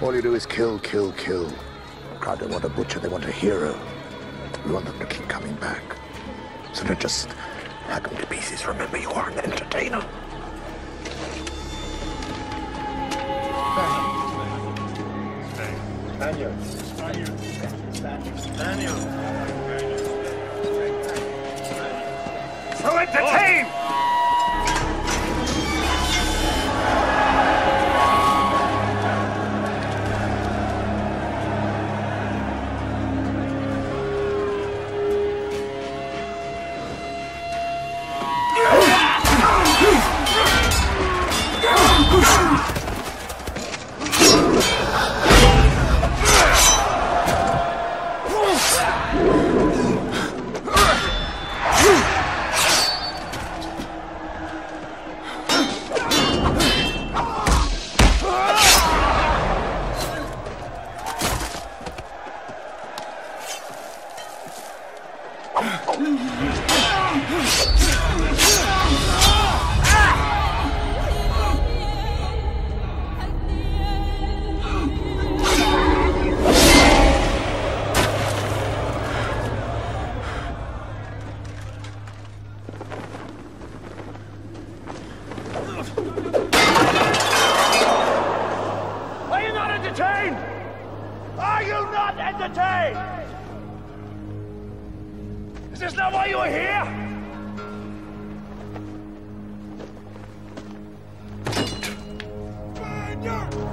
all you do is kill, kill, kill. God don't want a butcher, they want a hero. We want them to keep coming back. So don't just hack them to pieces. Remember, you are an entertainer. Daniel. So entertain! Are you not entertained? Are you not entertained? Is this not why you are here? Burn your